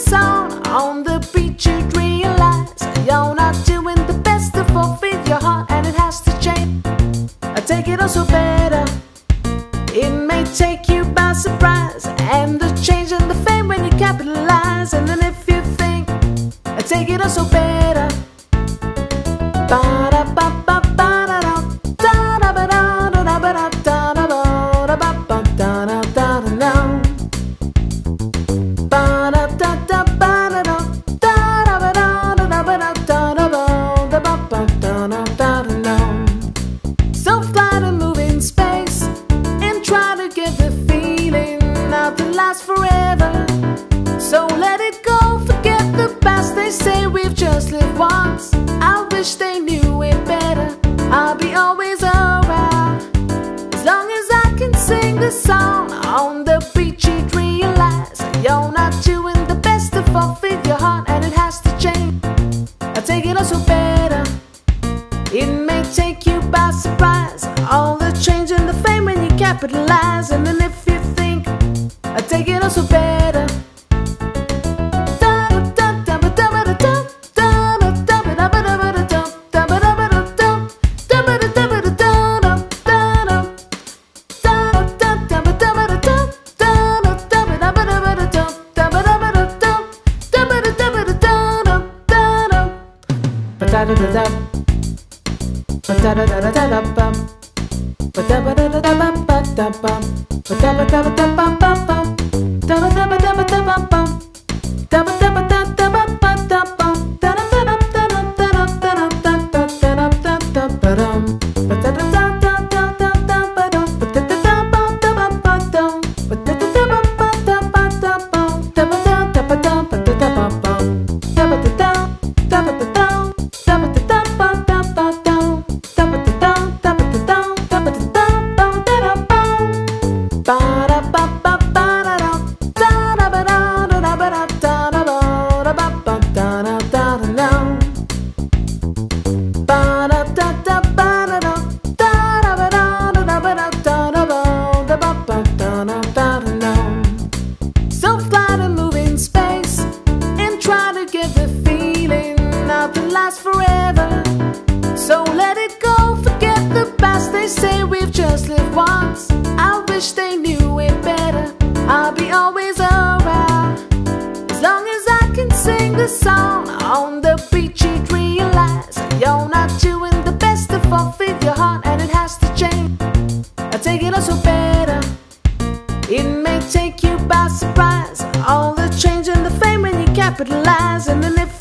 sun on the beach, you'd realize you're not doing the best to fulfill your heart, and it has to change. I take it also better. It may take you by surprise, and the change in the fame when you capitalize. And then if you think I take it also better, so fly to move in space and try to get the feeling nothing lasts forever. So let it go, forget the past. They say we've just lived once. I wish they knew it better. I'll be always around as long as I can sing the song on the beach. You'd realize you're not doing the best to fulfill your heart, and it has to change. I take it also better. It may take you by surprise, all the change in the fame when you capitalize. And then if you think I take it also better, so fly to move in space and try to get the feeling nothing lasts forever. So let it go, forget the past. They say we've just lived once. I wish they knew it better. I'll be always around as long as I can sing the song on the beach. You'd realize you're not doing the best to fulfill your heart, and it has to change. I take it also better. It may take you by surprise, all the change in the fame when you capitalize. And then if